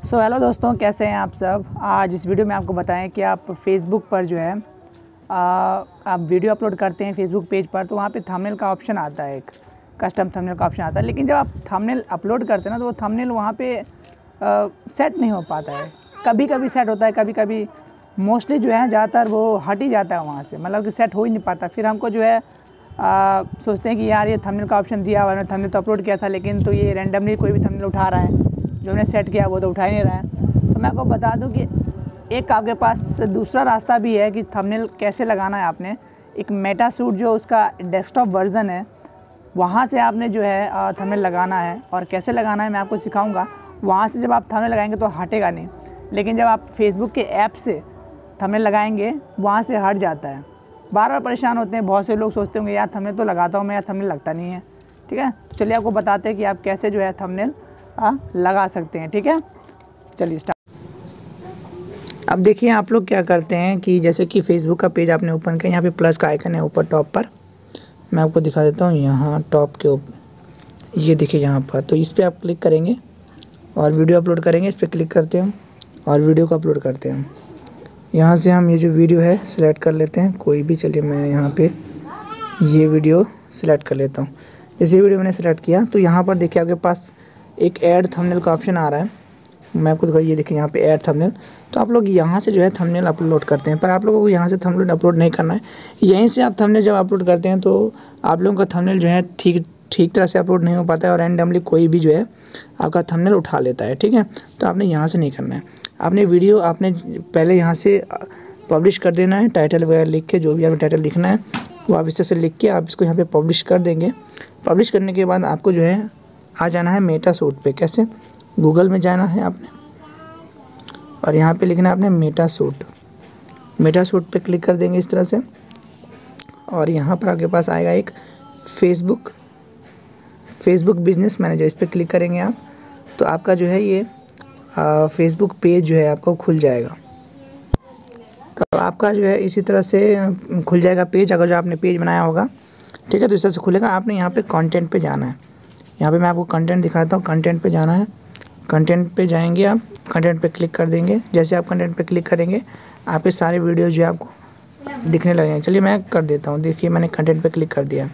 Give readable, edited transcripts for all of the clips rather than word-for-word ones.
Hello दोस्तों, कैसे हैं आप सब। आज इस वीडियो में आपको बताएं कि आप फेसबुक पर जो है आप वीडियो अपलोड करते हैं फेसबुक पेज पर, तो वहाँ पे थंबनेल का ऑप्शन आता है, एक कस्टम थंबनेल का ऑप्शन आता है। लेकिन जब आप थंबनेल अपलोड करते हैं ना, तो वो थंबनेल वहाँ पे सेट नहीं हो पाता है। कभी कभी सेट होता है, कभी कभी मोस्टली जो है ज़्यादातर वो हट ही जाता है वहाँ से, मतलब कि सेट हो ही नहीं पाता। फिर हमको जो है सोचते हैं कि यार ये थंबनेल का ऑप्शन दिया हुआ है, मैंने थंबनेल तो अपलोड किया था, लेकिन तो ये रैंडमली कोई भी थंबनेल उठा रहा है, जो मैंने सेट किया वो तो उठा ही नहीं रहा है। तो मैं आपको बता दूं कि एक आपके पास दूसरा रास्ता भी है कि थंबनेल कैसे लगाना है। आपने एक मेटासूट जो उसका डेस्कटॉप वर्ज़न है, वहाँ से आपने जो है थंबनेल लगाना है, और कैसे लगाना है मैं आपको सिखाऊंगा। वहाँ से जब आप थंबनेल लगाएंगे तो हटेगा नहीं, लेकिन जब आप फेसबुक के ऐप से थंबनेल लगाएंगे वहाँ से हट जाता है। बार बार परेशान होते हैं, बहुत से लोग सोचते होंगे यार थंबनेल तो लगाता हूँ मैं, यार थंबनेल लगता नहीं है। ठीक है, तो चलिए आपको बताते हैं कि आप कैसे जो है थंबनेल लगा सकते हैं। ठीक है, चलिए स्टार्ट। अब देखिए आप लोग क्या करते हैं कि जैसे कि फेसबुक का पेज आपने ओपन किया, यहाँ पे प्लस का आइकन है ऊपर टॉप पर, मैं आपको दिखा देता हूँ। यहाँ टॉप के ऊपर ये देखिए यहाँ पर, तो इस पर आप क्लिक करेंगे और वीडियो अपलोड करेंगे। इस पर क्लिक करते हैं और वीडियो को अपलोड करते हैं। यहाँ से हम ये जो वीडियो है सिलेक्ट कर लेते हैं कोई भी। चलिए मैं यहाँ पे ये वीडियो सिलेक्ट कर लेता हूँ। जैसे वीडियो मैंने सेलेक्ट किया तो यहाँ पर देखिए आपके पास एक ऐड थंबनेल का ऑप्शन आ रहा है। मैं आपको दिखाऊँ, ये देखिए यहाँ पे ऐड थंबनेल। तो आप लोग यहाँ से जो है थंबनेल अपलोड करते हैं, पर आप लोगों को यहाँ से थंबनेल अपलोड नहीं करना है। यहीं से आप थंबनेल जब अपलोड करते हैं तो आप लोगों का थंबनेल जो है ठीक तरह से अपलोड नहीं हो पाता है, और रैंडमली कोई भी जो है आपका थंबनेल उठा लेता है। ठीक है, तो आपने यहाँ से नहीं करना है। आपने वीडियो आपने पहले यहाँ से पब्लिश कर देना है, टाइटल वगैरह लिख के, जो भी आपको टाइटल लिखना है वो आप इस तरह से लिख के आप इसको यहाँ पे पब्लिश कर देंगे। पब्लिश करने के बाद आपको जो है आ जाना है मेटासूट पे। कैसे? गूगल में जाना है आपने और यहाँ पे लिखना है आपने मेटासूट पे क्लिक कर देंगे इस तरह से, और यहाँ पर आपके पास आएगा एक फेसबुक बिजनेस मैनेजर। इस पर क्लिक करेंगे आप, तो आपका जो है ये फेसबुक पेज जो है आपको खुल जाएगा। तो आपका जो है इसी तरह से खुल जाएगा पेज, अगर जो आपने पेज बनाया होगा। ठीक है, तो इस तरह से खुलेगा। आपने यहाँ पे कंटेंट पे जाना है। यहाँ पे मैं आपको कंटेंट दिखाता हूँ, कंटेंट पे जाना है। कंटेंट पे जाएंगे आप, कंटेंट पे क्लिक कर देंगे। जैसे आप कंटेंट पे क्लिक करेंगे आपके सारे वीडियो जो है आपको दिखने लगेंगे। चलिए मैं कर देता हूँ। देखिए मैंने कंटेंट पे क्लिक कर दिया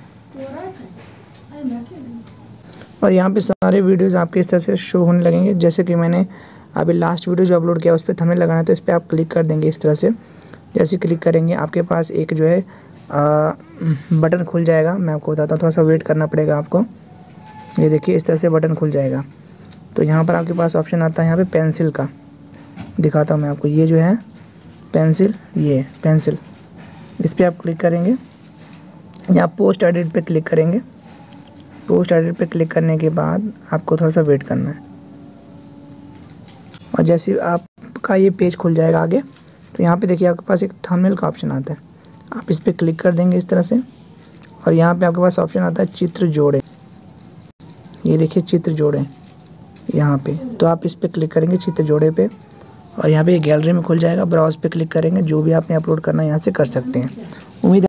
और यहाँ पे सारे वीडियोज़ आपके इस तरह से शो होने लगेंगे। जैसे कि मैंने अभी लास्ट वीडियो जो अपलोड किया उस पर थंबनेल लगाना है, तो इस पर आप क्लिक कर देंगे इस तरह से। जैसे क्लिक करेंगे आपके पास एक जो है बटन खुल जाएगा। मैं आपको बताता हूँ, थोड़ा सा वेट करना पड़ेगा आपको। ये देखिए इस तरह से बटन खुल जाएगा। तो यहाँ पर आपके पास ऑप्शन आता है यहाँ पे पेंसिल का, दिखाता हूँ मैं आपको। ये जो है पेंसिल, ये पेंसिल, इस पर आप क्लिक करेंगे। यहाँ पोस्ट एडिट पे क्लिक करेंगे। पोस्ट एडिट पे क्लिक करने के बाद आपको थोड़ा सा वेट करना है, और जैसे आपका ये पेज खुल जाएगा आगे, तो यहाँ पे देखिए आपके पास एक थंबनेल का ऑप्शन आता है। आप इस पर क्लिक कर देंगे इस तरह से, और यहाँ पे आपके पास ऑप्शन आता है चित्र जोड़े। ये देखिए चित्र जोड़े यहाँ पे, तो आप इस पर क्लिक करेंगे चित्र जोड़े पे, और यहाँ पे गैलरी में खुल जाएगा। ब्राउज पे क्लिक करेंगे, जो भी आपने अपलोड करना है यहाँ से कर सकते हैं। उम्मीद